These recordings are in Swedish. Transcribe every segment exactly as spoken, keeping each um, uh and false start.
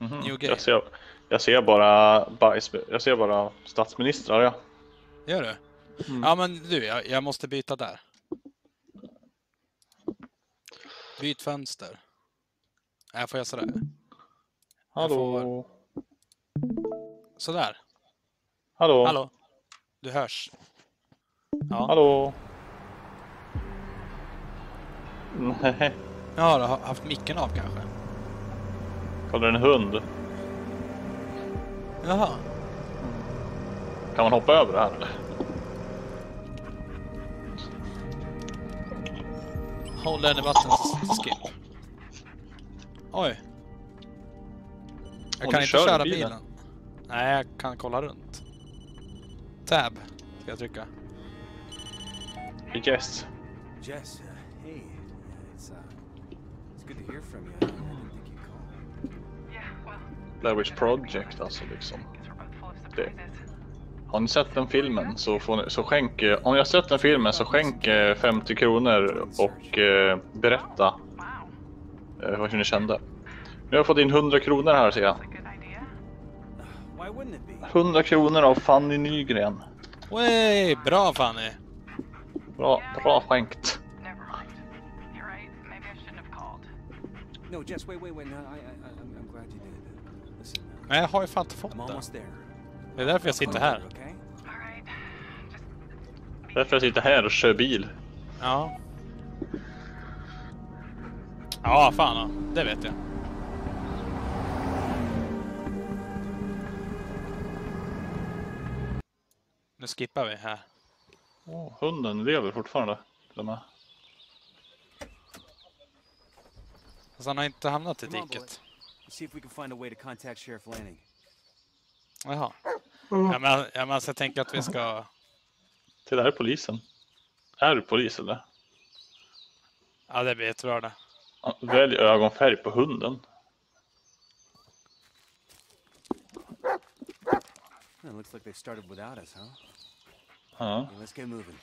Mm-hmm. New game. Jag ser, jag ser bara bajs, jag ser bara statsministrar, ja. Gör du? Mm. Ja, men du, jag, jag måste byta där. Byt fönster. Här får jag sådär. Hallå? Får... Sådär. Hallå? Hallå? Du hörs. Ja. Hallå? Nej. Ja, du har haft micken av kanske. Kollar en hund. Jaha. Kan man hoppa över det här eller? Håll den i vattnet skip. Oj. Jag Om kan du inte kör köra bilen. bilen. Nej, jag kan kolla runt. Tab ska jag trycka. Yes. Jess, uh, hey. It's uh, it's good to hear from you. I didn't think you'd call. Yeah, well. Blair Witch Project, alltså liksom. Det. Har ni sett den filmen så får ni, så skänk, om ni har sett den filmen så skänk eh, femtio kronor och eh, berätta eh, vad ni kände. Nu har jag fått in hundra kronor här, ser jag. Why wouldn't it be? hundra kronor av Fanny Nygren. Wey, bra Fanny. Bra, bra skänkt. Never mind. You're right. Maybe I shouldn't have called. No, Jess, wait, wait, wait. No, I, I, I'm, I'm glad you did. Listen, uh, Nej, jag har ju fan inte fått I'm den. almost there. Det är därför jag sitter här. Okay? All right. Just Därför jag sitter här och kör bil. Ja. Ja, fan ja. Det vet jag. Nu skippar vi här. Oh, hunden lever fortfarande. De här. Fast han har inte hamnat i Come on, boy. diket. Let's see if we can find a way to contact Sheriff Lanning. Jaha. Ja, men, ja, men alltså, jag tänker att vi ska... Till det här är polisen. Är du polis eller? Ja, det blir jättebra det. Ja, välj ögonfärg på hunden. Well, it looks like they started without us, huh? Ja. Okay, let's get moving.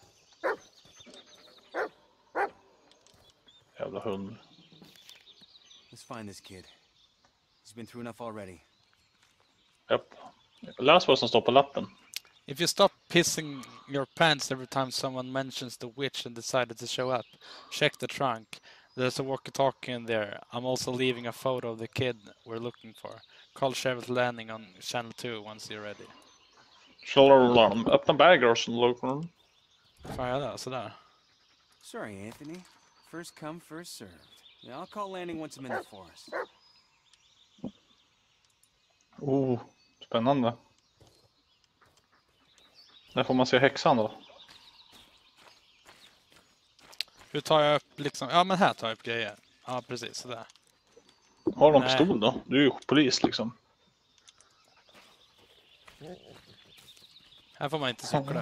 Jävla hund. Let's find this kid. He's been through enough already. Japp. Läs vad som står på lappen. If you stop pissing your pants every time someone mentions the witch and decided to show up, check the trunk. There's a walkie-talkie in there. I'm also leaving a photo of the kid we're looking for. Call Sheriff Lanning on channel two once you're ready. Slår öppna bagage och låter. Fan, jag där, sådär. Sorry, Anthony. First come, first served. Yeah, I'll call Lanning once I'm in the forest. Oh, spännande. Där får man se häxan då. Hur tar jag upp liksom? Ja, men här tar jag upp grejer. Ja, precis, sådär. Har de Nej. pistol då? Du är ju polis liksom. Här får man inte cykla.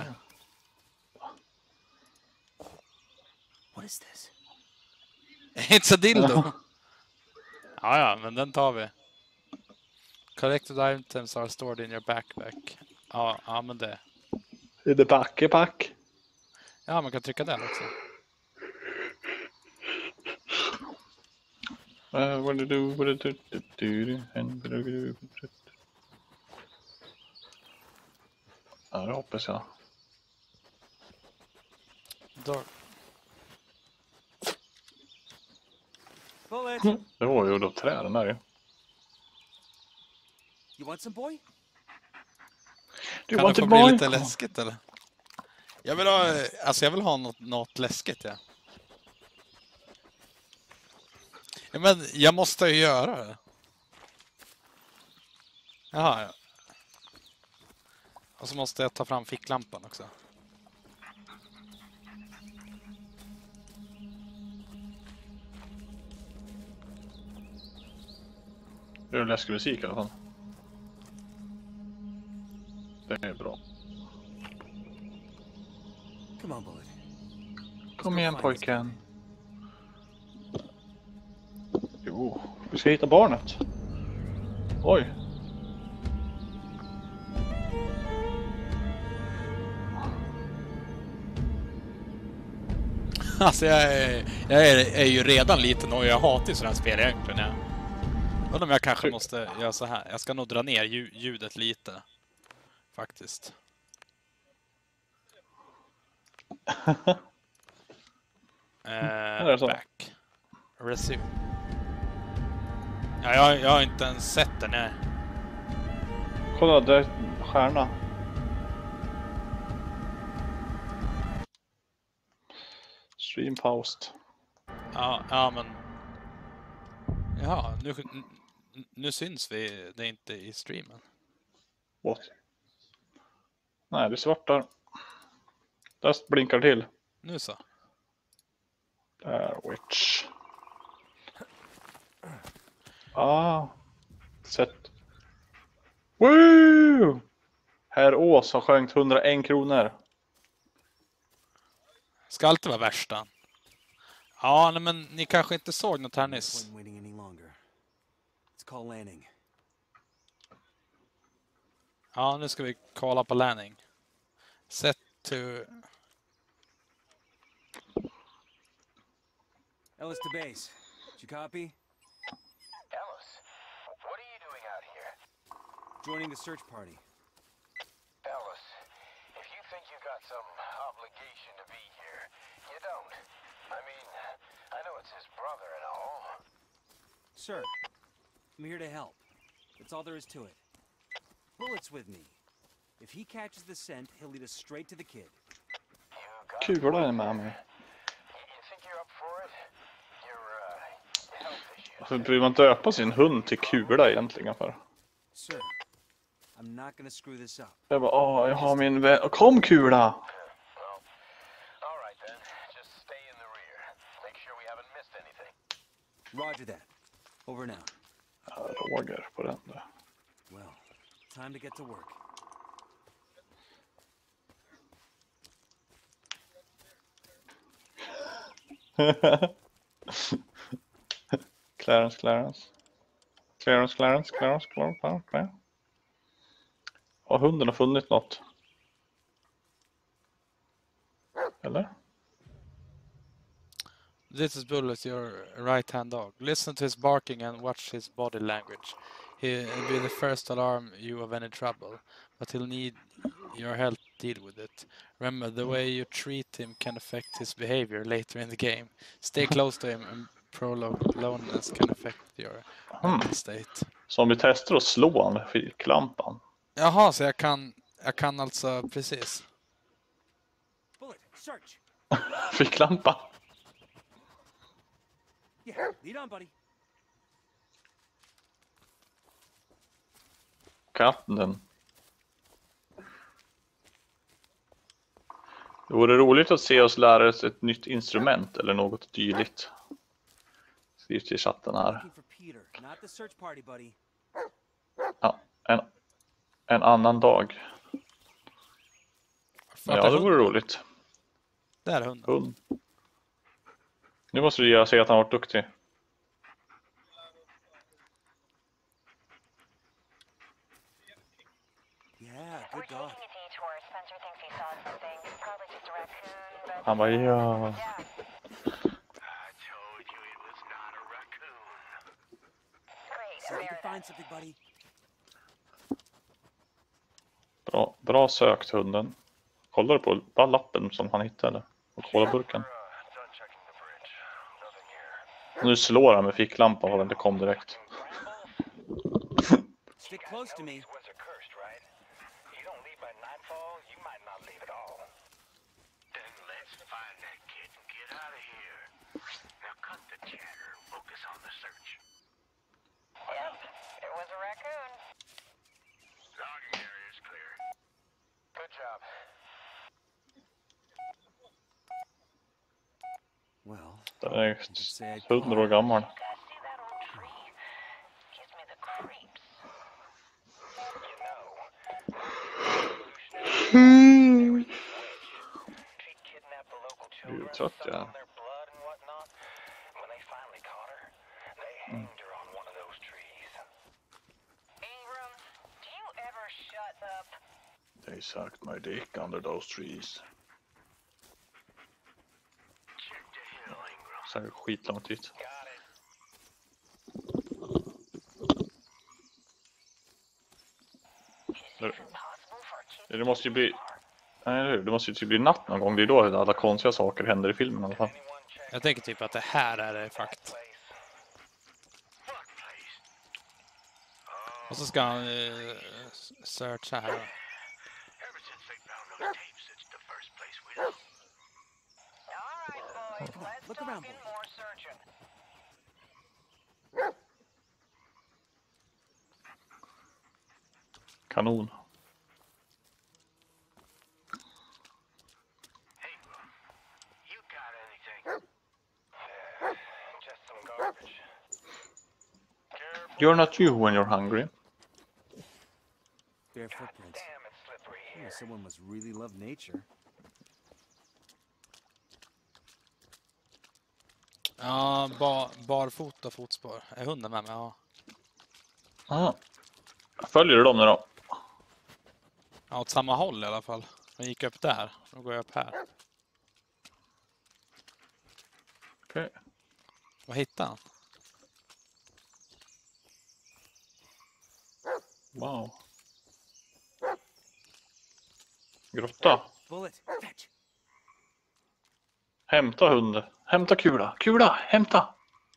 What is this? It's a dildo. Ja, ja, men den tar vi. Collected items are stored in your backpack. Ja, ja men det. Är det backepack? Ja, man kan trycka den också. Uh, what do you do? What do you do? Ja, det hoppas jag. Door. Bullet! Det var ju då träden där ju. You want some, boy? Du Kan det få bli lite läskigt eller? Jag vill ha, alltså jag vill ha något, något läskigt, ja. Ja, men jag måste ju göra det. Jaha, ja. Och så måste jag ta fram ficklampan också. Det är läskig musik i alla fall. Det är bra. Come on, Bullet. Kom igen pojken. Jo, vi ska hitta barnet. Oj. Alltså jag är, jag är, är ju redan liten och jag hatar ju sådana spel egentligen. Ja. Undrar om jag kanske måste göra så här. Jag ska nog dra ner lju- ljudet lite. Faktiskt. är Eh, så. back. Resume. Ja, jag, jag har inte ens sett den här. Kolla, det är en stjärna. Stream paused. Ja, ja men... Ja, nu, nu, nu syns vi det inte i streamen. What? Nej, det är svart där. Där blinkar till. Nu så. Där, witch. Ah. Sett. Woo! Herr Ås har skänkt hundraen kronor. Ska alltid vara värsta. Ja, nej, men ni kanske inte såg något här nyss. Point waiting any longer. Let's call landing. Ja, nu ska vi kolla på landing. Set to... Ellis to base. Did you copy? Ellis, what are you doing out here? Joining the search party. Ellis, if you think you got some obligation to be here, you don't. I mean, I know it's his brother and all. Sir, I'm here to help. That's all there is to it. Bullet's with me. If he catches the scent, he'll lead us straight to the kid. You got Kula är med mig. You think you're up for it? Your uh, health issues. Varför blir man döpa sin hund till Kula egentligen för? Sir, I'm not gonna screw this up. Jag bara, åh, jag har min vän. Kom Kula! Well, all right then. Just stay in the rear. Make sure we haven't missed anything. Roger that. Over now. Ja, Roger på den där. Well, time to get to work. Clarence, Clarence. Clarence, Clarence, Clarence, Clarence, Clarence, Clarence. Har hunden har funnit något? Eller? This is Bullet, your right-hand dog. Listen to his barking and watch his body language. He'll be the first to alarm you of any trouble, but he'll need your help to deal with it. Remember, the way you treat him can affect his behavior later in the game. Stay close to him, and prolonged loneliness can affect your mental state. Så om vi testar att slå han med fiklampan. Jaha, så jag kan, jag kan alltså precis. Bullet, search. Fiklampa? Yeah, lead on, buddy. Katten. Det vore roligt att se oss lära oss ett nytt instrument eller något dylikt. Skriv till chatten här. Looking for Peter, not the search party, buddy. Ja, en, en annan dag. Ja, det vore roligt. Där är hunden. Hund. Nu måste du göra sig att han varit duktig. Yeah, good We're dog. taking a detour. Spencer thinks he saw something. Probably just a raccoon, but... Han bara, ja. Yeah. I told you it was not a raccoon. Great. See if you There can it find is. something, buddy. Bra, bra sökt hunden. Kollar du på bara lappen som han hittade? Och kolaburken. Uh, done checking the bridge. Nothing here. Nu slår han med ficklampan och den det kom direkt. Stick close to me. These woods are cursed, right? You don't leave by nightfall, you might not leave at all. Then let's find that kid and get out of here. Now cut the chatter and focus on the search. Yep. It was a raccoon. Logging area is clear. Good job. Well, Den är hundra år gammal. Guys, see that old tree? Gives me the creeps. You know, she'd kidnap the local children, trött, suck ja. on their blood and whatnot. When they finally caught her, they hanged her on one of those trees. Ingram, do you ever shut up? They sucked my dick under those trees. Check the hill, Ingram. Så här skitlångt dit. Got it. Det, det måste ju bli... Nej, det måste ju typ bli natt någon gång. Det är då alla konstiga saker händer i filmen i alla fall. Jag tänker typ att det här är det fakt. Och så ska han uh, searcha här. Ever since they found those tapes, it's the first place we know. All right, boys. Let's Look talk around, in boys. more searching. Kanon. Hey, you got anything? Just some garbage. Careful. You're not you when you're hungry. Bare footprints. Damn, it's slippery Yeah, here. someone must really love nature. Ja, bar, barfota fotspår. Är hunden med mig? Ja. Ah. Följer du dem nu då? Ja, åt samma håll i alla fall. Jag gick upp där. Nu går jag upp här. Okej. Vad hittade han? Wow. Grotta. Bullet, fetch. Hämta hund. Hämta kula. Kula, hämta.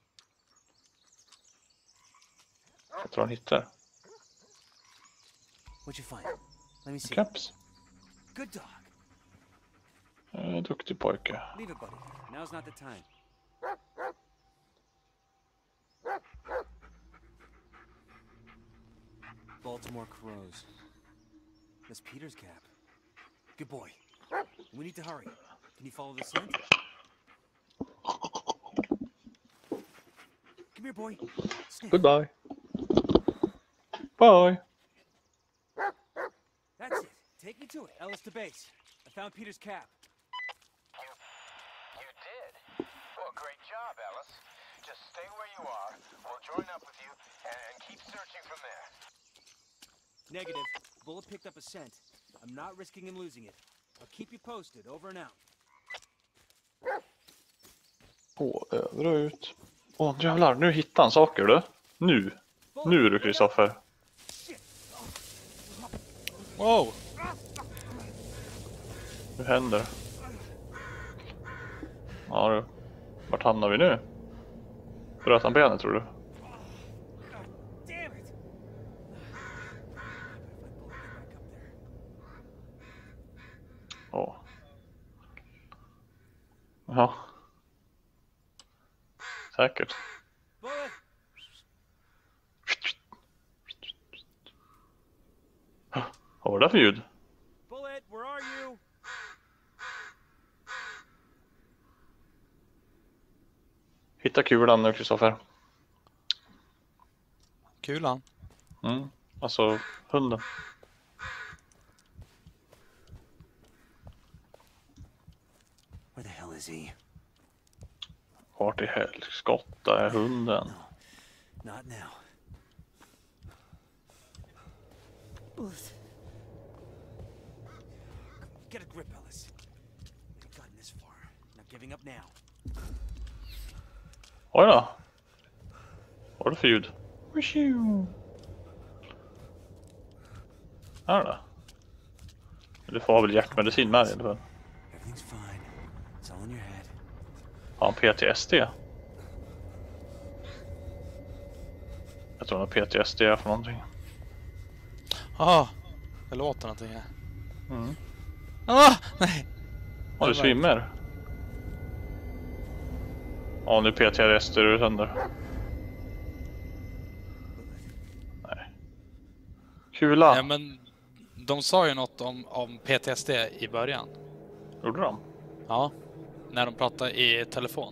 Jag tror han hittar. What'd you find? Let me see. Caps. Good dog. Eh, duktig pojke. Leave it, buddy. Now's not the time. Baltimore crows. That's Peter's cap. Good boy. We need to hurry. Can you follow the scent? Come here, boy. Sniff. Goodbye. Bye. That's it. Take me to it. Ellis to base. I found Peter's cap. You, you did? Well, great job, Ellis. Just stay where you are. We'll join up with you and keep searching from there. Negative. Bullet picked up a scent. I'm not risking him losing it. I'll keep you posted. Over and out. På, över och ut. Åh jävlar, nu hittar han saker du. Nu. Nu är du Kristoffer. Wow! Hur händer? Ja du. Vart hamnar vi nu? Bröt han benet tror du? Damn it! Åh. Ja. Säkert. Bullet! Vad var det för ljud? Bullet, where are you? Hitta kulan nu Kristoffer. Kulan. Mm. Alltså hunden. Where the hell is he? Vart i helskotta är hunden? Not now. Bullet. Get a grip, Ellis. We've gotten this far. Not giving up now. Oj då. Vad var det för ljud? Wishoo. Här då. Du får ha väl hjärtmedicin med dig eller? Everything's fine. It's all in your head. Har han P T S D? Jag tror han har P T S D för någonting. Ah, det låter någonting här. Mm. Ah, nej! Ja, du svimmer. Ja, nu P T S D du sönder. Nej. Kula. Ja, men de sa ju något om, om P T S D i början. Gjorde de? Ja, när de pratade i telefon.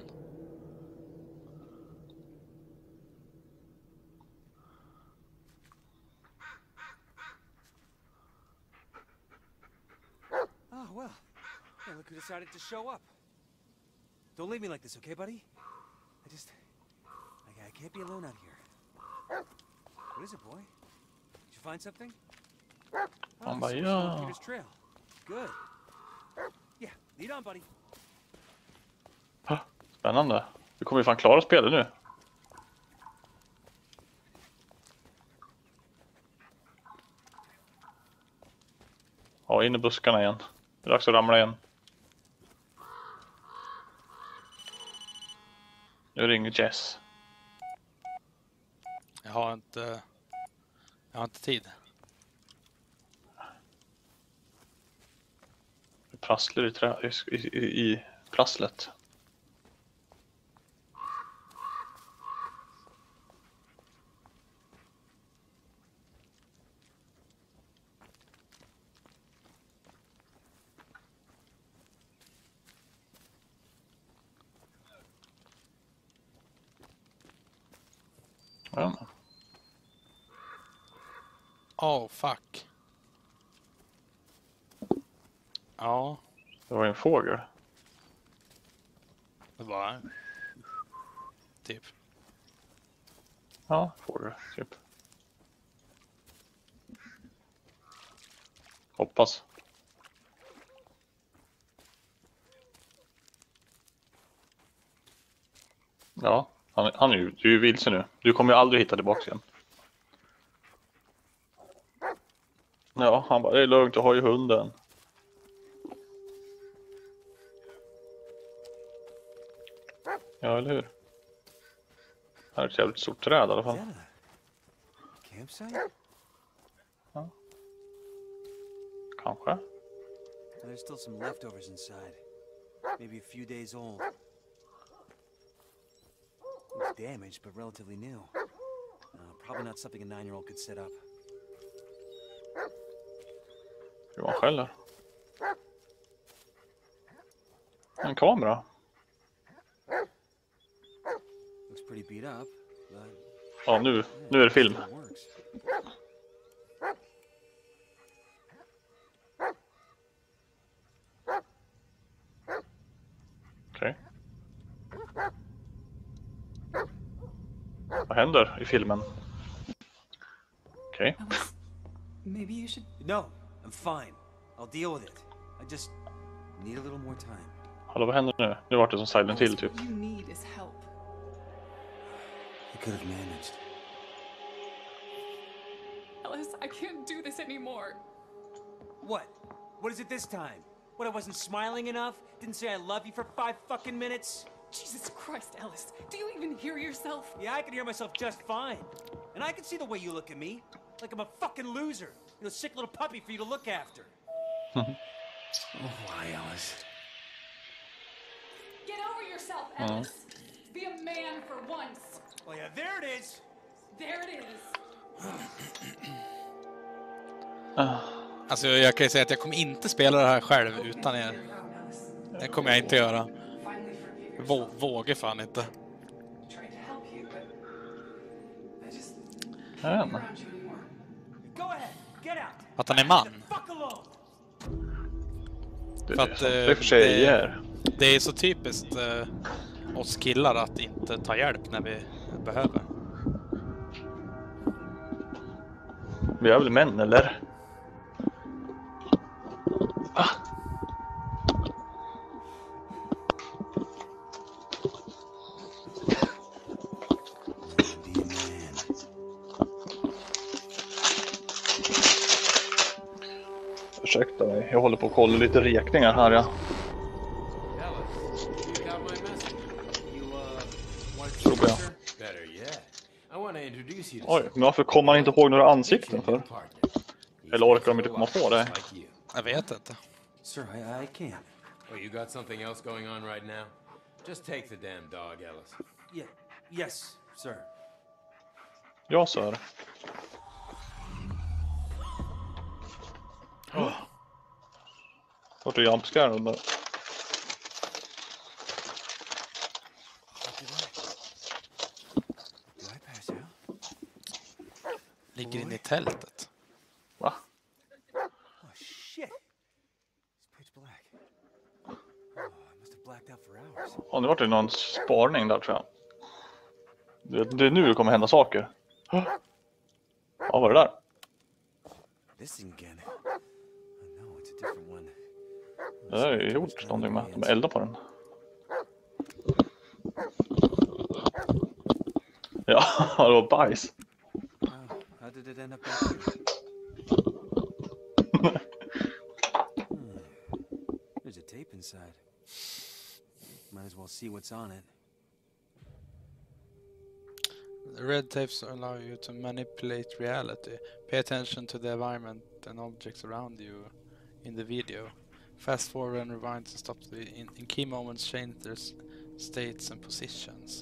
Oh, well. Yeah, look who decided to show up. Don't leave me like this, okay, buddy? I just... I, I can't be alone out here. What is it, boy? Did you find something? Han Oh, bara, so we're ja. following Peter's trail. Good. Yeah, lead on, buddy. Ha, spännande. Vi kommer ju fan klara spelet nu. Ja, in i buskarna igen. Det är dags att ramla igen. Nu ringer Jess. Jag har inte... Jag har inte tid. Det prasslar i, trä, i, i, i prasslet. Ja. Oh, fuck. Ja, Det var en fågel. det var... Typ. Ja, fågel, typ. Hoppas. Ja, han, han är ju, du är ju vilse nu. Du kommer ju aldrig hitta tillbaka igen. Ja, han bara, det är lugnt, jag har ju hunden. Ja, eller hur? Här är ett jävligt stort träd i alla Is fall. that a campsite? Kanske. There's still some leftovers inside. Maybe a few days old. Looks damaged, but relatively new. Uh, probably not something a nine-year-old could set up. Johan skäller. En kamera. Looks pretty beat up, but Ja, nu, nu är det film. it works. Okej. Vad händer i filmen? Okej. Alice, maybe you should... No, I'm fine. I'll deal with it. I just need a little more time. Hallå, vad händer nu? Nu vart det som Silent Hill Alice, typ. what you need is help. I could have managed. Alice, I can't do this anymore. What? What is it this time? What, I wasn't smiling enough? Didn't say I love you for five fucking minutes? Jesus Christ, Alice, do you even hear yourself? Yeah, I can hear myself just fine. And I can see the way you look at me. Like I'm a fucking loser. You know, sick little puppy for you to look after. Oh, why, Alice? Get over yourself, Alice. Be a man for once. Oh, yeah, there it is. There it is. Alltså jag kan ju säga att jag kommer inte spela det här själv utan er. Det kommer jag inte göra. Vå vågar fan inte. Jag vet inte. Go ahead, get out. Att han är man. Fuck alone. Det, För att, det eh, är för sig det- är. Det är så typiskt eh, oss killar att inte ta hjälp när vi behöver. Vi är väl män, eller? Ah. Be a man. Ursäkta mig, jag håller på att kolla lite räkningar här, ja. Alice, you got my message. You, uh, want to Tror jag. Better yet. I want to introduce you to Oj, men varför kommer man inte ihåg några ansikten för? partner. Eller orkar de inte komma på det? Like you. Jag vet inte. Sir, I, I can't. Oh, you got something else going on right now? Just take the damn dog, Alice. Yeah, yes, sir. Ja, sir. Oh. Vart är jumpscaren där? Did I pass out? Ligger inne i tältet. Va? Oh, shit. It's pitch black. Oh, I must have blacked out for hours. Ja, nu vart det någon sparning där, tror jag. Det, det är nu det kommer hända saker. Ja, vad var det där? This thing again. Oh, no, it's a different one. Det där är ju gjort någonting med. De eldar på den. Ja, det var bajs. Oh, how did it end up back here? tape inside. Might as well see what's on it. The red tapes allow you to manipulate reality. Pay attention to the environment and objects around you in the video. Fast forward and rewind to stop the in, in key moments, change their s- states and positions.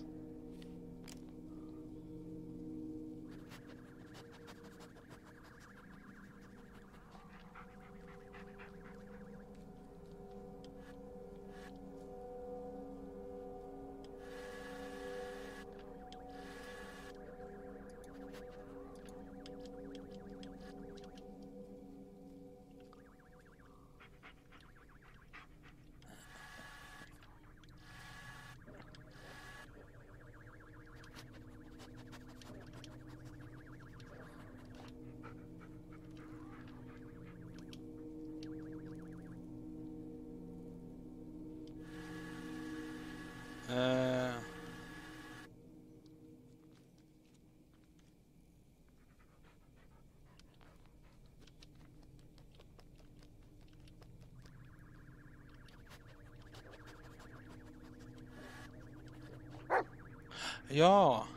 Uh, ja.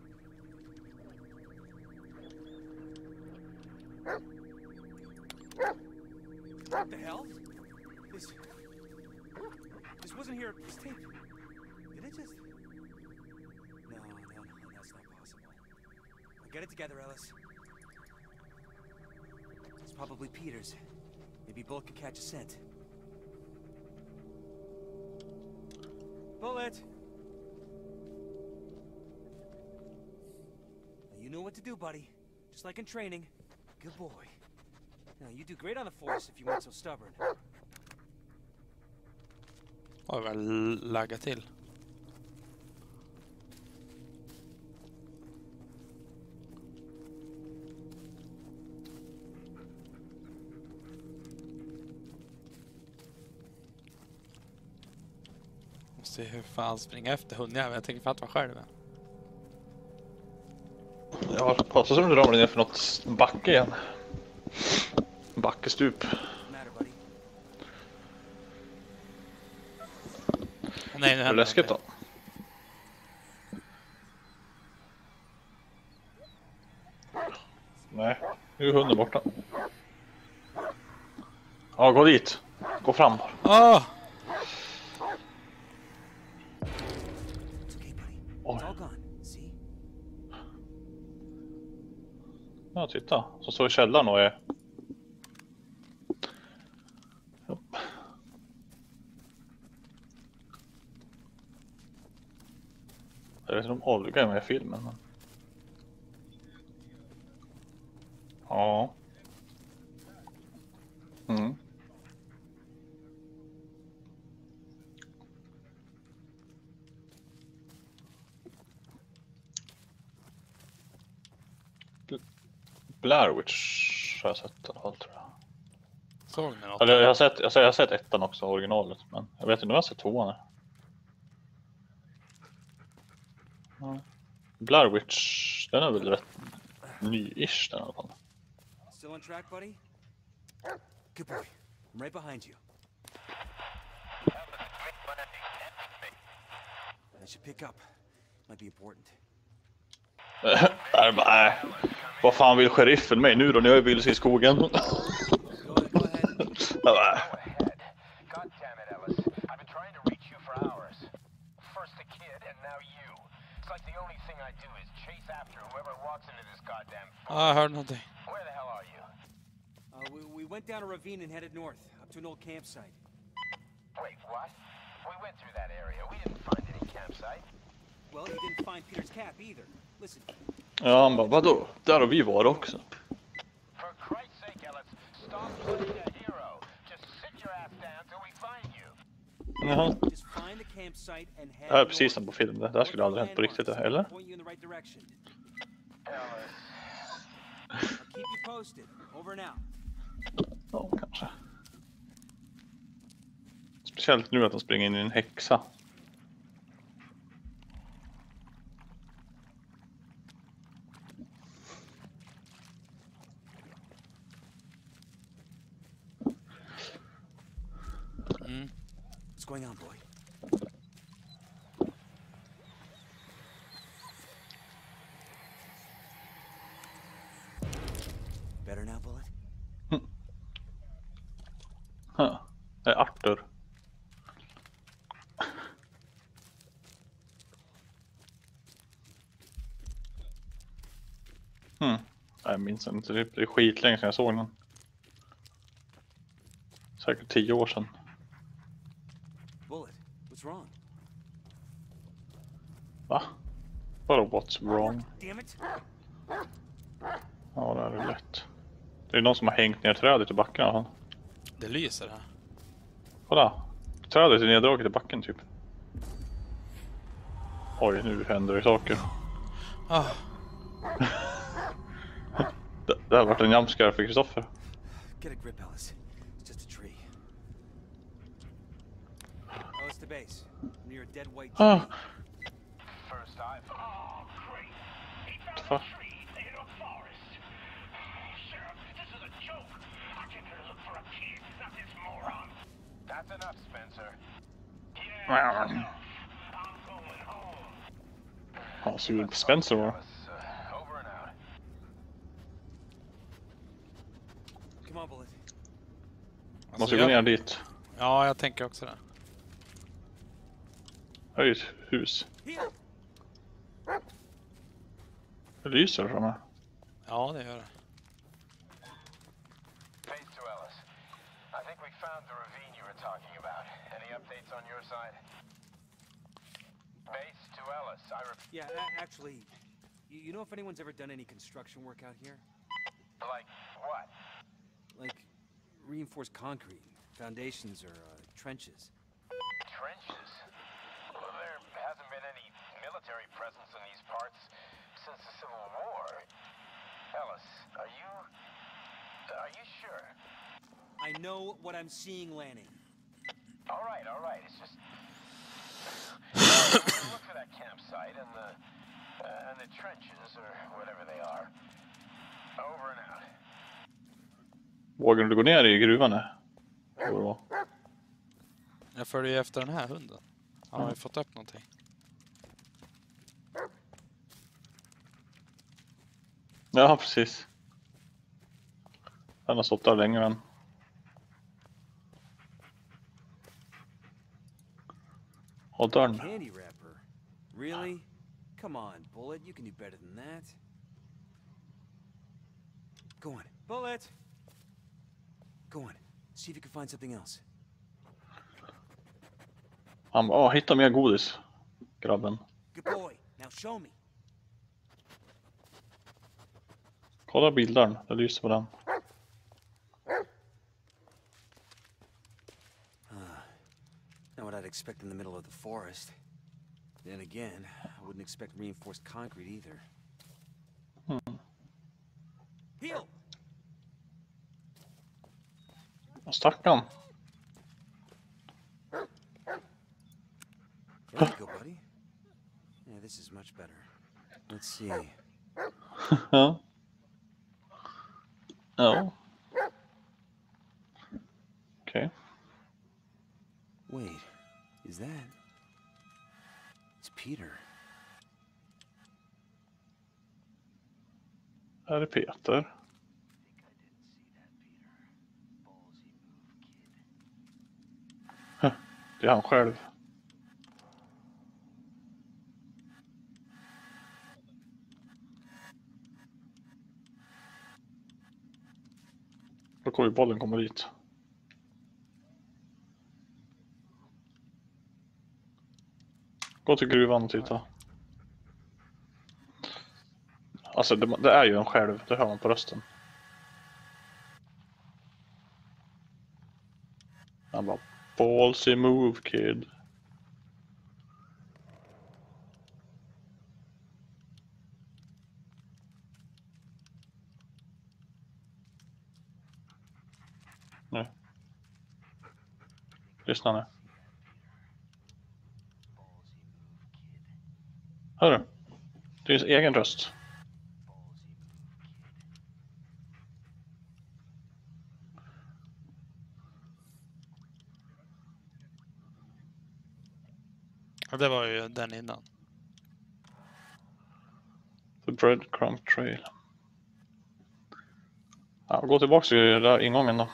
What the hell? This... This wasn't here. This tape... Did it just... No, no, no, that's not possible. Now get it together, Ellis. It's probably Peters. Maybe Bullet could catch a scent. Bullet! Now, you know what to do, buddy. Just like in training. Good boy. Now, you do great on the force if you weren't so stubborn. Har väl laggat till. Måste hur fan springa efter hundjäveln. Jag tänker fatta vad själv är. Ja, passar som du ramlar ner för något backe igen. Backestup. Matter, buddy. Nej, nu Är det händer läskigt då? Nej, nu är hunden borta. Ja, gå dit. Gå fram. Åh! It's okay, buddy. Oj. It's all gone. See? Ja, titta. Så står i källaren och är... Upp. Jag vet inte om Olga är med i filmen. Men... Ja. Mm. Blair Witch har jag sett i alla fall, tror jag. Såg ni något? Eller jag har sett, jag har, jag har sett ettan också, originalet, men jag vet inte om jag har sett tvåan här. Ja. Blair Witch, den är väl rätt ny-ish den i alla fall. Still on track, buddy? Good boy. I'm right behind you. I should pick up. Might be important. Nej, nej. Vad fan vill sheriffen mig nu då när jag är vilse i skogen? Go ahead, go ahead. Nej. God damn it, Ellis. I've been trying to reach you for hours. First the kid, and now you. It's like the only thing I do is chase after whoever walks into this goddamn phone. Ja, jag hörde någonting. Where the hell are you? Uh, we, we went down a ravine and headed north, up to an old campsite. Wait, what? We went through that area. We didn't find any campsite. Well, you didn't find Peter's cap either. Listen, Ja, han bara, vadå? Där har vi varit också. For Christ's sake, Ellis, stop playing a hero. Just sit your ass down till we find you. Jaha. just find the campsite and head Det här är north. precis som på film. Det här skulle aldrig hänt på riktigt, eller? Point you in the right direction. Ellis. I'll keep you posted. Over and out. Ja, kanske. Speciellt nu att de springer in i en häxa. Mm. going on, boy? Better now, Bullet? Huh. Det är Arthur. Hmm. Jag minns inte, det är skitlänge sedan jag såg den. Säkert tio år sedan. Bullet, what's wrong? Va? Vadå what's wrong? Damn it! Ja, det är det lätt. Det är någon som har hängt ner trädet i backen i alla fall. Det lyser här. Kolla. Trädet är neddraget i backen typ. Oj, nu händer det saker. Ah, Det, det har varit en jumpscare för Kristoffer. Get a grip, Ellis. It's just a tree. Ellis to base. Near a dead white tree. Ah, First I've... Oh, great. He found Fuck. a tree in a forest. Sheriff, this is a joke. I came here to look for a kid, not this moron. That's enough, Spencer. Yeah, Mm. I'm going home. ja, så gjorde Spencer var. Us, uh, over and out. Come on, Bullet. alltså, Måste gå ner jag, dit. ja, jag tänker också det. Det är ju ett hus. Here! Det lyser framme. Ja, det gör det. Base to Ellis. I think we found the ravine you were talking about. Any updates on your side? Base to Ellis. I re- Yeah, a- actually, you, you know if anyone's ever done any construction work out here? like what? Like reinforced concrete, foundations, or uh, trenches? Trenches? Well, there hasn't been any military presence in these parts since the Civil War. Ellis, are you... are you sure? I know what I'm seeing, Lanning. All right, all right. It's just... look for that campsite and the... Uh, and the trenches, or whatever they are. Over and out. Vågar du gå ner i gruvan? Här? Jo. Jag följer ju efter den här hunden. Han har ju fått upp någonting. Ja, precis. Den har stått där länge än. Och dörren. Candy wrapper? Really? Come on, Bullet. You can do better than that. Go on, Bullet. Go on. See if you can find something else. Han bara, åh, hitta mer godis. Grabben. Good boy. Now show me. Kolla bildaren, det lyser på den. Not what I'd expect in the middle of the forest. Then again, I wouldn't expect reinforced concrete either. Hmm. Heal! Stackarn. There you go, buddy. Yeah, this is much better. Let's see. Ja. Ja. Okej. Wait, is that... It's Peter. Här är Peter. Huh, det är han själv. Då kommer ju bollen komma dit. Gå till gruvan och titta. Alltså det, det är ju en själv, det hör man på rösten. Han bara, ballsy move kid. Nu. Lyssna nu. Hör du? Det är hans egen röst. Ja, det var ju den innan. The Breadcrumb Trail. Ja, gå tillbaka till den där ingången då.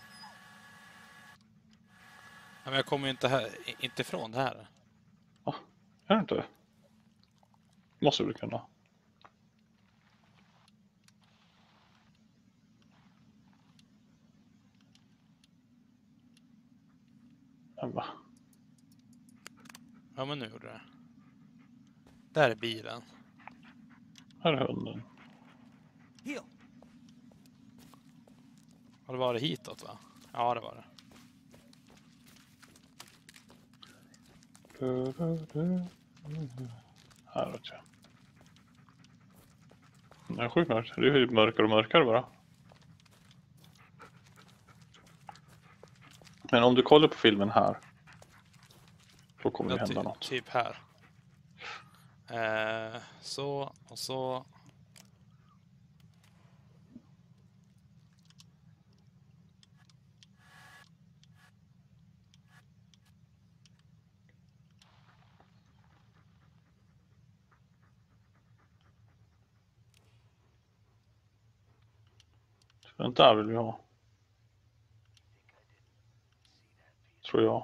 Ja, men jag kommer ju inte, här, inte ifrån det här. Ja, är det inte? Måste du kunna. Men va? Ja, men nu gjorde det. Där är bilen. Här är hunden. Heal. Har det varit hitåt, va? Ja, det var det. Du, du, du. Här vet jag. Det är sjukt mörkt. Det är ju mörkare och mörkare bara. Men om du kollar på filmen här. Då kommer det Ja, hända ty- något. Typ här. Eh, så och så. Den där vill vi ha. Tror jag.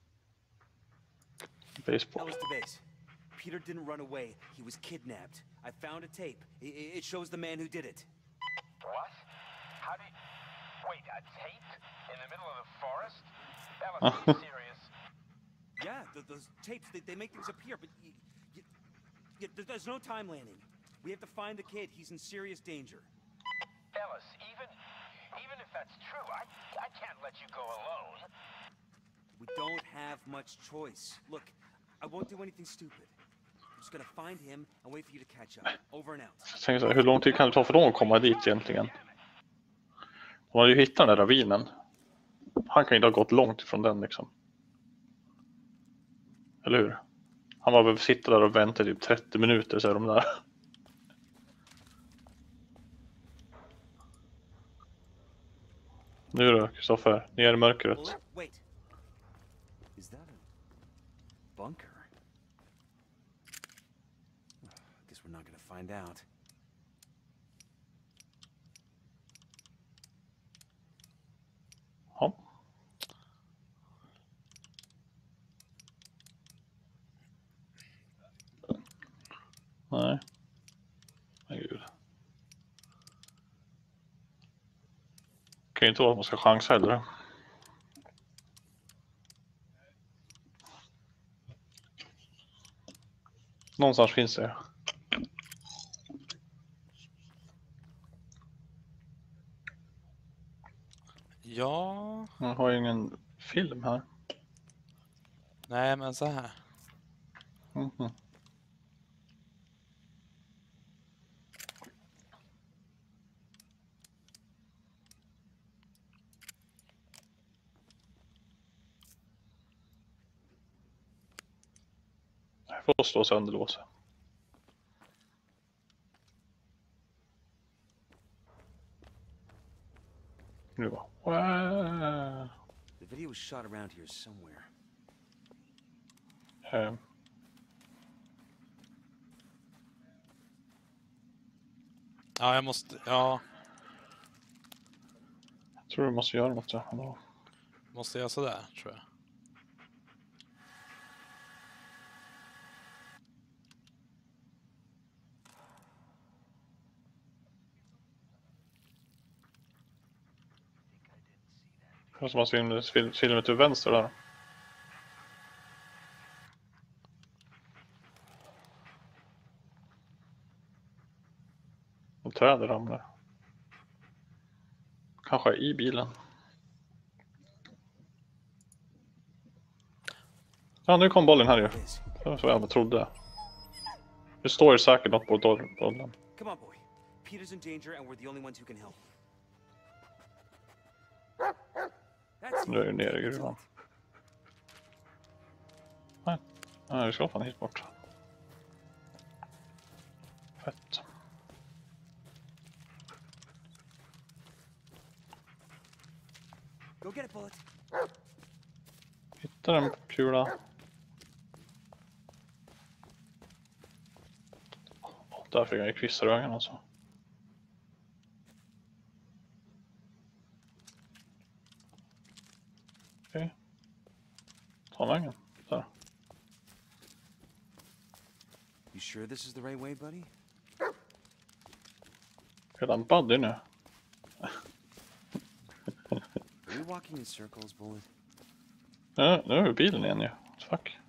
Baseball. Ellis to base. Peter didn't run away. He was kidnapped. I found a tape. I- I- It shows the man who did it. What? How do you... Wait, a tape? In the middle of the forest? Ellis, are you serious? Yeah, th- those tapes, they, they make things appear, but y y y there- there's no time landing. We have to find the kid. He's in serious danger. Ellis, even... Even if that's true, I, I can't let you go alone. We don't have much choice. Look, I won't do anything stupid. I'm just gonna find him and wait for you to catch up. Over and out. Jag tänker så här, hur lång tid kan det ta för dem att komma dit egentligen? De har ju hittat den där ravinen. Han kan ju inte ha gått långt ifrån den liksom. Eller hur? Han var väl sitta där och vänta typ trettio minuter så är de där. Nu då, Kristoffer. Ner i mörkret. Bullet? Wait. Is that a bunker? Guess we're not gonna find out. Ja. Nej. Nej, gud. Kan ju inte vara att man ska chansa heller. Någonstans finns det. Ja. Jag har ju ingen film här. Nej, men så här. Mhm. Jag får slå sönder låset. Nu va. Wow. The video was shot around here somewhere. Eh. Ja, jag måste... Ja, Jag tror du måste göra något där. Ja. måste jag sådär, tror jag. Jag som har filmet, film, filmet till vänster där. Och trädet ramlar. Kanske i bilen. Ja, nu kom bollen här ju. Det var så jag trodde. Det står ju säkert något på bollen. Come on, boy. Peter's in danger and we're the only ones who can help. That's Nu är det nere i gruvan. Nej, nej, det ska fan hit bort. Fett. Go get it, Bullet. Hittar en kula. Därför jag gick vissa ögonen alltså. Okej. Okay. Ta vägen. Där. You sure this is the right way, buddy? Redan buddy nu. Are we walking in circles, Bullet? Ja, nu är vi bilen igen ju. Fuck.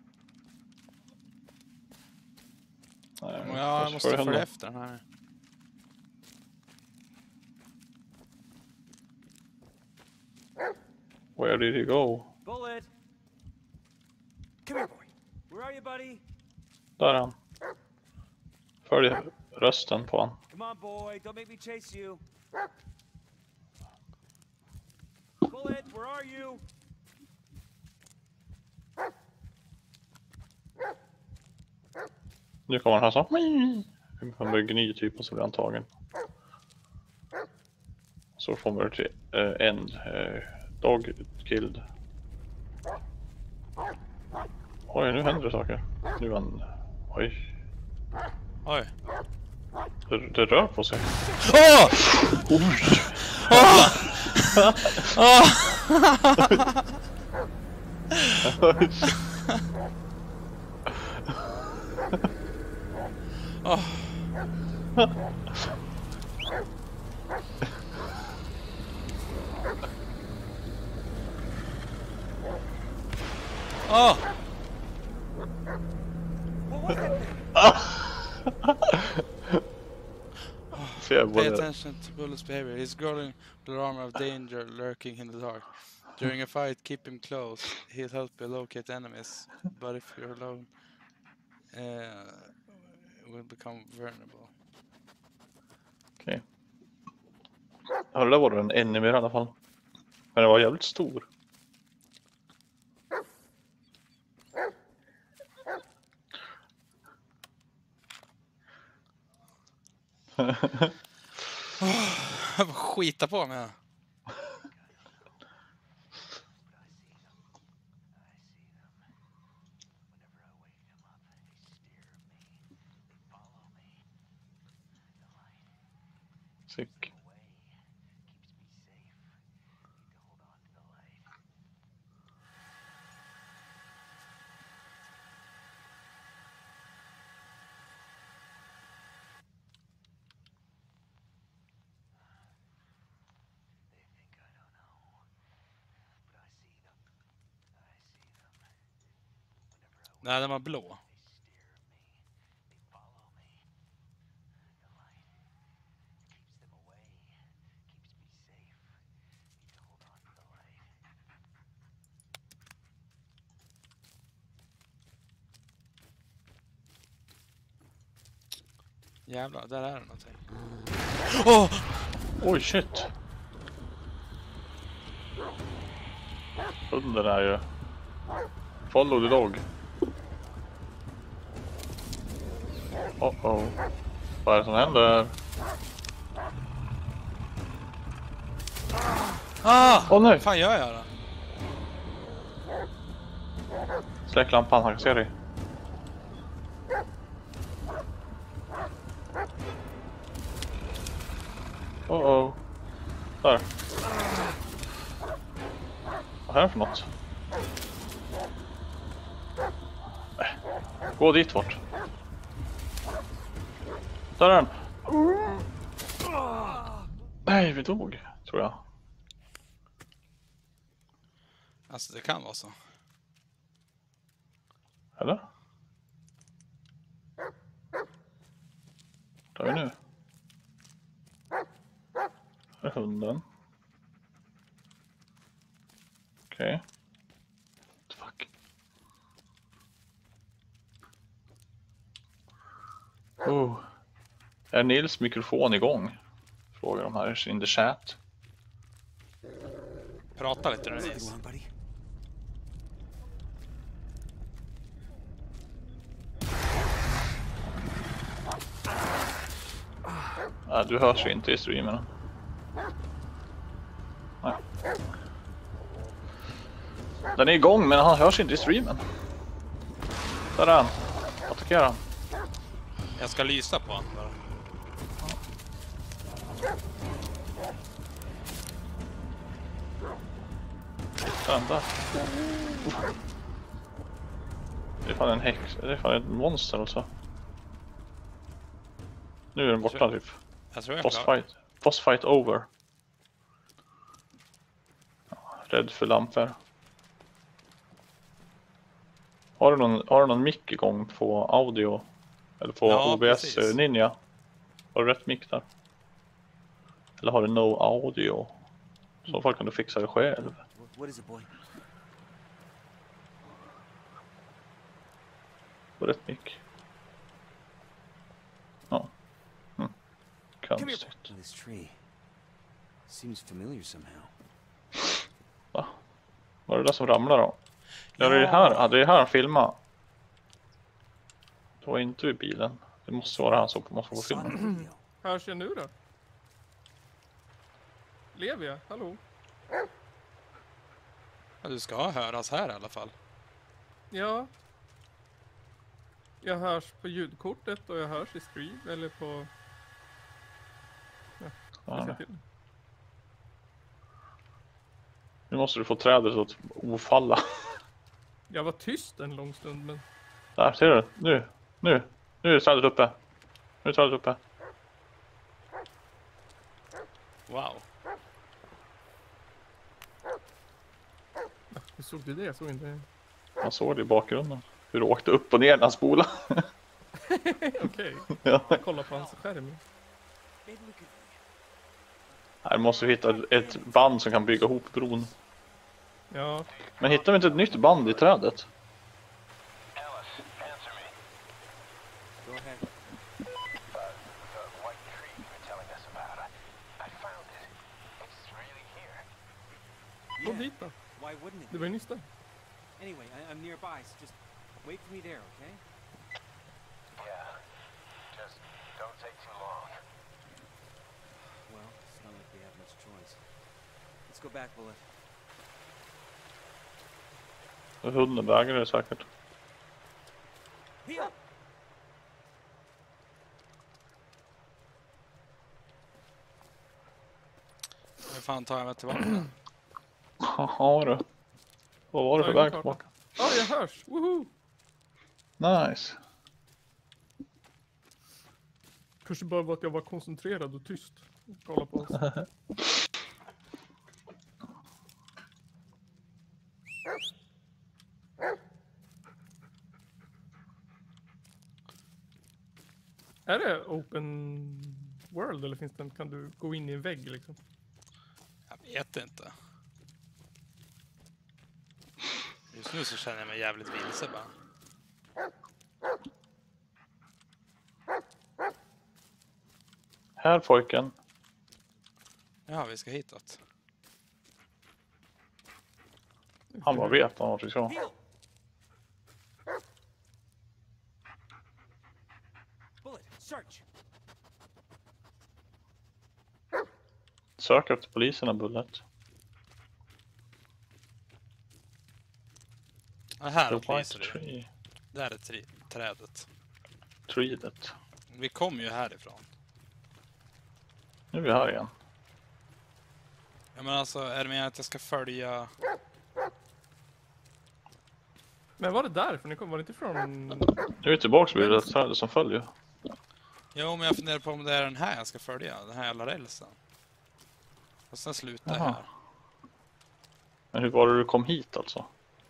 Nej, Ja, jag måste följa efter den här. Where did he go? Bullet! Come here, boy. Where are you, buddy? Där är han. Följ rösten på han. Come on, boy. Don't make me chase you. Bullet, where are you? Nu kommer han så. Han börjar gny typ och så blir han tagen. Så kommer det till uh, en uh, dog killed. Oj, nu händer det saker. Nu är han... Oj. Oj. Det, det rör på sig. Åh! Oj! Åh! Åh! Åh! Åh! Pay attention to Bullet's behavior. He's growing the alarm of danger lurking in the dark. During a fight, keep him close. He'll help you locate enemies. But if you're alone, uh, will become vulnerable. Okej. Okay. Ja, det där var en enemy i alla fall. Men den var jävligt stor. Jag får skita på mig. Sick. Nej, den var blå. Jävlar, där är det någonting. Åh! Oj, shit. Hunden är ju... Follow the dog. Oh oh. Vad är det som händer? Ah! Åh oh, nej! Vad fan gör jag då? Släck lampan, han kan se dig. Oh oh. Där. Vad är det för något? Gå dit bort. Där är den. Nej, vi dog, tror jag. Alltså, det kan vara så. Eller? Vad tar vi nu? Det är hunden. Okej. Okay. Fuck. Oh. Är Nils mikrofon igång? Frågar de här in the chat. Prata lite nu, Nils. Ja, du hörs ju inte i streamen. Nej. Den är igång, men han hörs inte i streamen. Där är han. Attackerar han. Jag ska lysa på honom bara. Vänta. Det är fan en häx. Det är fan ett monster alltså. Nu är den borta typ. Jag tror jag Boss klarar. fight. Boss fight over. Rädd för lampor. Har du någon, har du någon mick igång på audio? Eller på Ja, O B S precis. Ninja? Har du rätt mick där? Eller har du no audio? I så fall kan du fixa det själv. Wh- What is it, boy? På rätt mick. Ja. Mm. Come here. Konstigt. This tree seems familiar somehow. Va? Var det där som ramlade då? Ja, det är Ja. här, ja, det är här han filmade. Det var inte vid bilen. Det måste vara han som måste få Saw it filmen. on video. Hörs jag nu då? Lever jag? Hallå? Ja, du ska höras här i alla fall. Ja. Jag hörs på ljudkortet och jag hörs i stream eller på... Ja. Ja. Till. Nu måste du få trädet att ofalla. Jag var tyst en lång stund men... Där, ser du? Nu, nu, nu är trädet uppe. Nu är trädet uppe. Wow. Hur såg du det? Jag såg inte... Man såg det i bakgrunden. Hur det åkte upp och ner när han spolade. Okej. Ja. Jag kollar på hans skärm. Maybe we could. Här måste vi hitta ett band som kan bygga ihop bron. Ja. Men hittar vi inte ett nytt band i trädet? Alice, answer me. Go ahead. The, the white tree you were telling us about. I, I found it. It's really here. Gå Yeah. dit då. Why wouldn't it? Det var ju nyss där. Anyway, I, I'm nearby, so just wait for me there, okay? Yeah. Just don't take too long. Well, it's not like we have much choice. Let's go back, Bullet. Hunden vägrar det säkert. Heel! Hur fan tar jag mig tillbaka? Jaha du. Vad var det för Ja, jag väg är tillbaka? Ja, jag hörs. Woho! Nice. Kanske bara var att jag var koncentrerad och tyst. Kolla på oss. Är det open world eller finns det, kan du gå in i en vägg liksom? Jag vet inte. Just nu så känner jag mig jävligt vilse bara. Här pojken. Ja, vi ska hitåt. Han bara vet han vart vi ska. Heel! Bullet, search! Sök efter poliserna, Bullet. Ja, här The har white poliser det. tree. Där är tri- trädet. Treedet. Vi kom ju härifrån. Nu är vi här igen. Ja, men alltså, är det meningen att jag ska följa... Men var det där? För ni kom, var det inte från... Nu är vi tillbaka vid det trädet som följer. Jo, men jag funderar på om det är den här jag ska följa. Den här jävla rälsen. Och sen slutar jag Jaha. här. Men hur var det du kom hit alltså?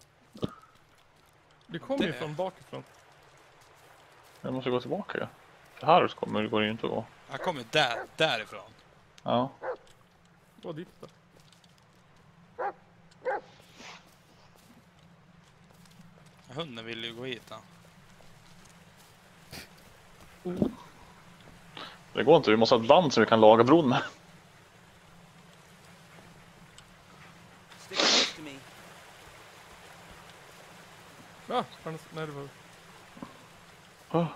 Det kom ju Det- Mm. från bakifrån. Jag måste gå tillbaka ju. För här kommer det går det ju inte att gå. Jag kommer där, därifrån. Ja. Gå dit då. Hunden vill ju gå hit då. Det går inte, vi måste ha ett band som vi kan laga bron med. Stick close to me. Ja, han, nej det var... Oh.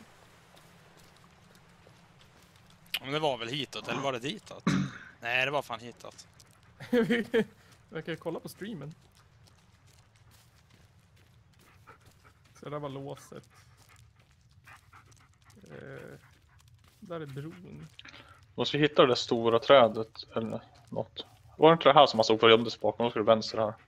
Men det var väl hitåt, eller var det ditåt? Nej, det var fan hitåt. Jag kan ju kolla på streamen. Så det där var låset. Eh, där är bron. Måste vi hitta det där stora trädet eller något. Var det inte det här som man stod på gömdes bakom? Då ska du vänster här.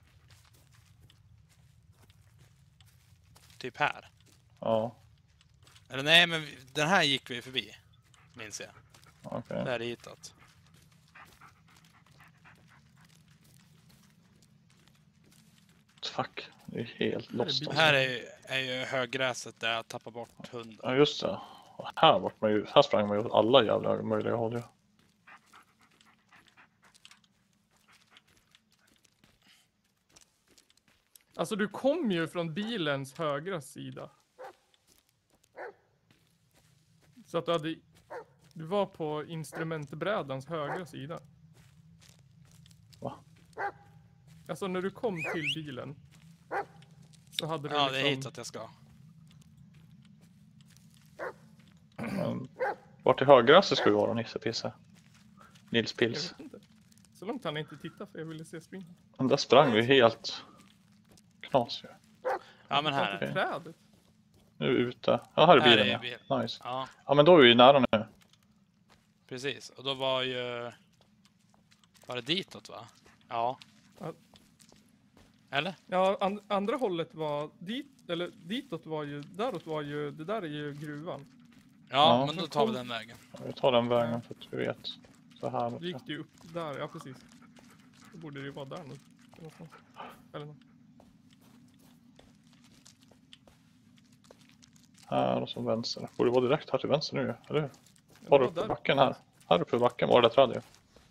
Typ här. Ja, Eller nej, men vi- den här gick vi förbi. Minns jag. okej. Där är hittat. Fuck, det är helt lost. bil. Alltså. Här är, är ju höggräset där jag tappar bort hunden. Ja, just det. Och här, vart man ju, här sprang man ju åt alla jävla möjliga håll ju. Alltså du kom ju från bilens högra sida. Så att du hade... Du var på instrumentbrädans högra sida. Va? Alltså när du kom till bilen. Så hade du Ja, liksom... det är hitåt jag ska. Men, vart till högräset ska vi vara då, Nisse Pisse? Nils Jag Pils. vet inte. Så långt hann jag inte titta för jag ville se screen. Men där sprang vi helt knas ju. Ja, men här. Fram till trädet. Nu är vi ute. Ja, här är Här bilen. är Ja. bilen. Nice. Ja, Ja, men då är vi ju nära nu. precis. Och då var ju... Var det ditåt, va? Ja. Ja. Eller? Ja, an andra hållet var dit, eller ditåt var ju, däråt var ju, det där är ju gruvan. Ja, Ja. men då tar vi den vägen. Vi tar den vägen för att vi vet. Så här. Då gick det ju upp där, ja precis. Då borde det ju vara där nu. Någonstans. Eller något. Här och så vänster. Borde vara direkt här till vänster nu, eller hur? Ja, Var det uppe var i där. backen här. Här uppe i backen var det där trädet ju.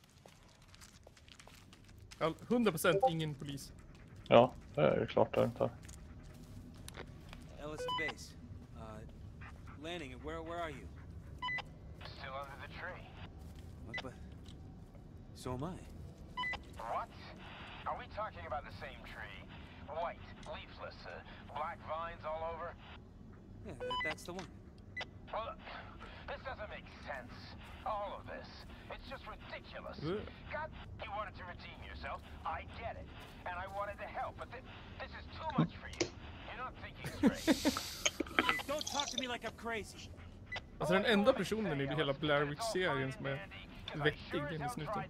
Ja, hundra procent ingen polis. Ja, det är ju klart det är inte här. Ellis to base. Uh, landing. Where where are you? Still under the tree. What? But so am I. What? Are we talking about the same tree? White, leafless, uh, black vines all over? Yeah, that, that's the one. Well, this doesn't make sense. All of this. It's just ridiculous. Ugh. God, you wanted to redeem yourself. I get it. And I wanted to help, but thi- this is too much for you. You're not thinking straight. Hey, don't talk to me like I'm crazy. Alltså den enda personen i hela Blair Witch-serien som är vettig är den snuten.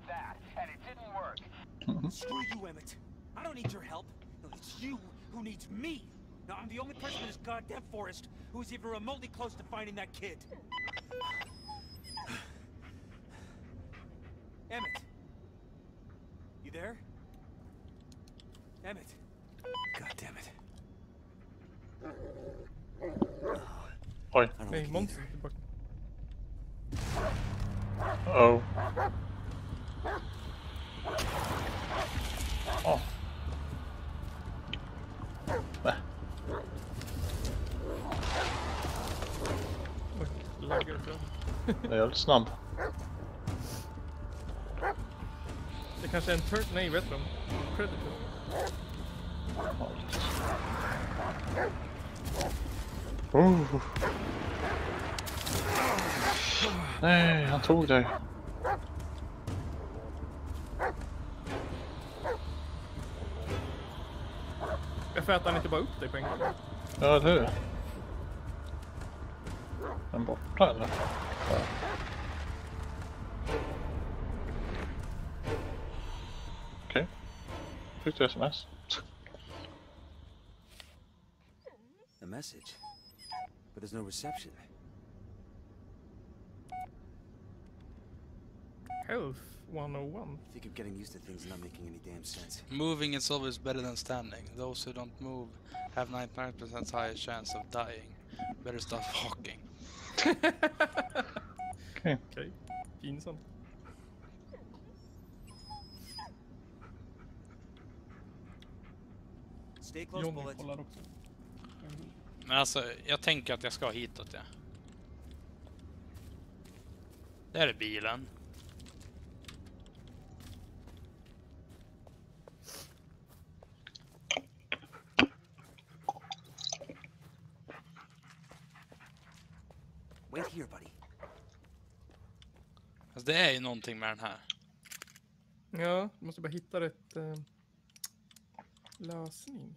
Screw you, Emmett. I don't need your help. No, it's you who needs me. Now, I'm the only person in this goddamn forest who's even remotely close to finding that kid. Emmett. You there? Emmett. God damn it. Oj. I don't Nej, like it monster either. tillbaka. Oh. Oh. Nej. Oj, laggar det fram. Det är jävligt snabb. Det kanske är en turn... Nej, vet du om? Predator. Oh. Nej, han tog dig. Varför äter han inte bara upp dig på en gång? Ja, du. Den borta eller? Ja. Okej. Fick du sms? A message. But there's no reception. Health one oh one. I think I'm getting used to things not making any damn sense. Moving is always better than standing. Those who don't move have ninety-nine percent higher chance of dying. Better stop walking. Okej. Okej, pinsamt. Stay close, Johnny Bullet. kollar också. Men alltså, jag tänker att jag ska hitåt, ja. Där är bilen. Wait here, buddy. Alltså, det är ju någonting med den här. Ja, du måste bara hitta rätt eh, lösning.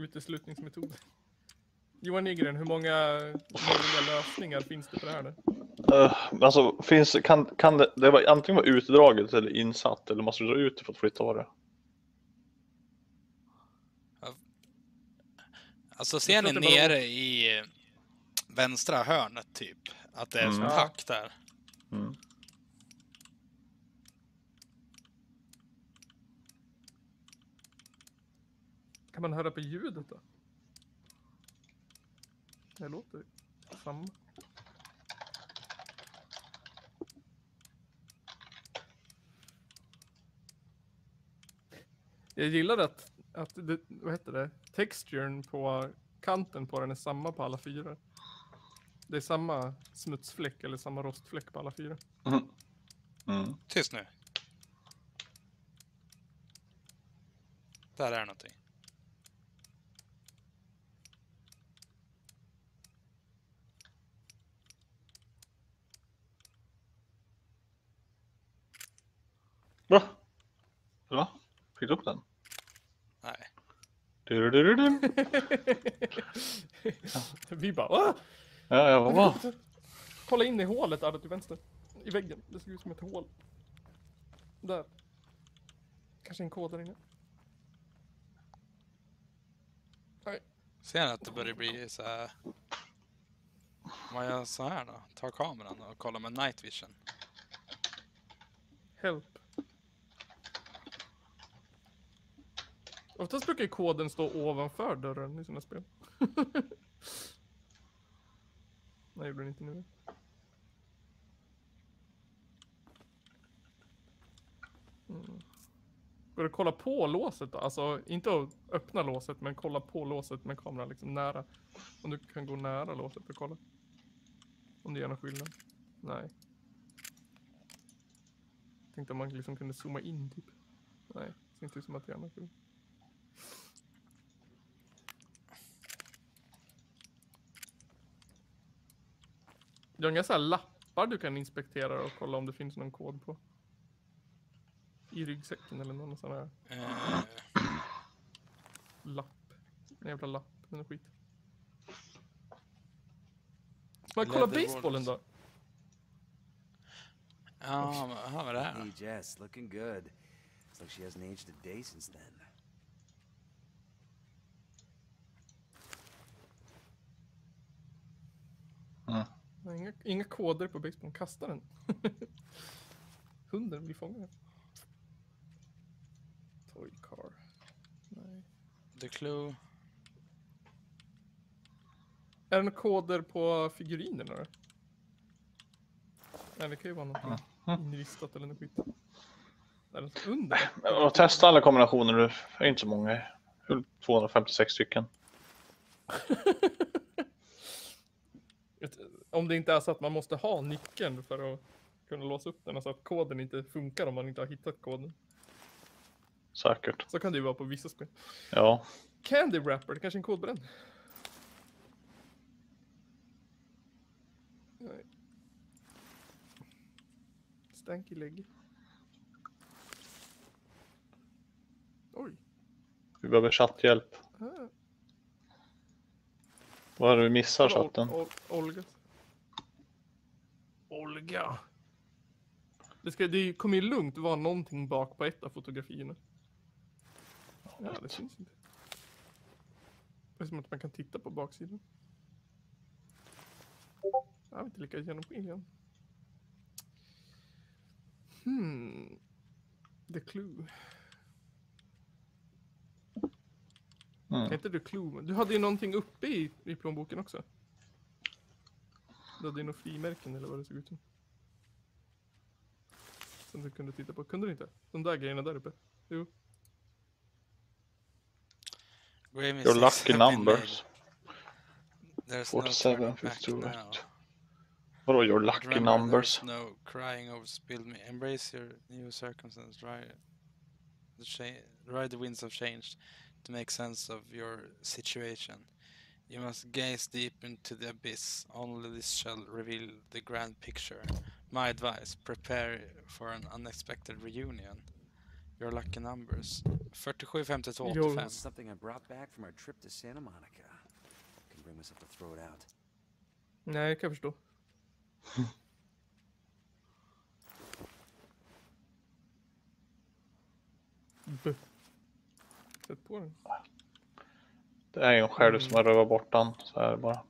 uteslutningsmetod. Johan Nygren, hur många möjliga lösningar finns det på det här nu? Uh, alltså, finns, kan, kan det, det var antingen vara utdraget eller insatt, eller måste du dra ut det för att flytta av det? Alltså ser ni nere i vänstra hörnet typ? Att det är Mm. som ett hack där. Mm. Kan man höra på ljudet då? Det låter samma. Jag gillar att, att det, vad heter det? Texturen på kanten på den är samma på alla fyra. Det är samma smutsfläck eller samma rostfläck på alla fyra. Mm. Mm. Tyst nu. Där är någonting. Va? Va? Fick du upp den? Nej. Du, du, du, du. Vi bara, Åh! Ja, jag var va? Kolla in i hålet där till vänster. I väggen. Det ser ut som ett hål. Där. Kanske en kod där inne. Nej. Ser ni att det börjar bli så här... Vad gör jag så här då? Tar kameran och kollar med night vision. Help. Oftast brukar ju koden stå ovanför dörren i sådana spel. Nej, gjorde den inte nu. Mm. Går det kolla på låset då? Alltså, inte att öppna låset, men kolla på låset med kameran liksom nära. Om du kan gå nära låset och kolla. Om det gör någon skillnad. Nej. Tänkte om man liksom kunde zooma in typ. Nej, det ser inte ut som att det gör någon skillnad. Du har inga så här lappar du kan inspektera och kolla om det finns någon kod på. I ryggsäcken eller någon sån här Eh, lapp. En jävla lapp eller skit. Ska man kolla Leather basebollen då? ja, men vad är det här? Hey, Jess, looking good. It's like she hasn't aged a day since then. Mm. Inga, inga koder på basebollen. Kasta den. Hunden vill fånga den. Toy car. Nej. The clue. Är det några koder på figurinerna då? Nej, det kan ju vara något inristat eller något skit. Är det under? Och testa alla kombinationer nu. Det är inte så många. tvåhundrafemtiosex stycken. Om det inte är så att man måste ha nyckeln för att kunna låsa upp den. Alltså att koden inte funkar om man inte har hittat koden. Säkert. Så kan det ju vara på vissa spel. Ja. Candy Wrapper, det kanske är en kod på den. Nej. Stanky lägg. Oj. Vi behöver chatthjälp. Ah. Vad är det vi missar Ol- chatten? Ol- Olga. Olga. Det, ska, det kommer ju lugnt vara någonting bak på ett av fotografierna. Ja, det syns inte. Det är som att man kan titta på baksidan. Jag har inte lyckats genomskinna igen. Hmm. The Clue. Mm. Är inte The Clue? Du hade ju någonting uppe i, i plånboken också. Du hade ju några frimärken eller vad det såg ut som. Som du kunde titta på. Kunde du inte? De där grejerna där uppe. Jo. Your lucky numbers. There's no forty-seven, turning back fifty-two. now. Vadå your lucky Remember, numbers? there's no crying over spilled milk. Embrace your new circumstances. Ride the, cha- ride the winds of change to make sense of your situation. You must gaze deep into the abyss. Only this shall reveal the grand picture. My advice, prepare for an unexpected reunion. Your lucky numbers. fyrtiosju, femtiotvå, Jo. åttiofem. Something I brought back from our trip to Santa Monica. Can bring myself to throw it out. Nej, jag kan förstå. B. Sätt på den. Det är ju en själv som har rövat bort den. Så är det bara.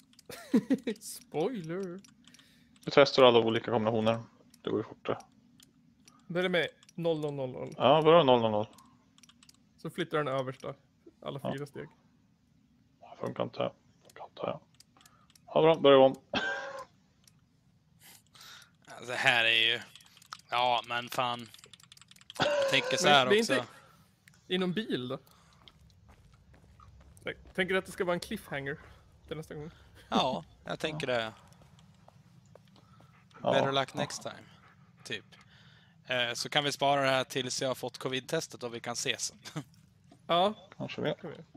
Spoiler. Vi testar alla olika kombinationer. Det går ju fortare. Det är med noll noll noll noll. Ja, bra noll noll noll. Så flyttar den översta. Alla Ja. fyra steg. Funkar inte. Funkar inte. Ja, bra. Börjar om. Det här är ju... Ja, men fan. Jag tänker så Men här det är också. inte- I någon bil då? Jag tänker att det ska vara en cliffhanger till nästa gång. Ja, jag tänker det. Ja. Better luck next time. Typ. Eh, så kan vi spara det här tills jag har fått covid-testet och vi kan ses. Ja, Kanske det. kan vi.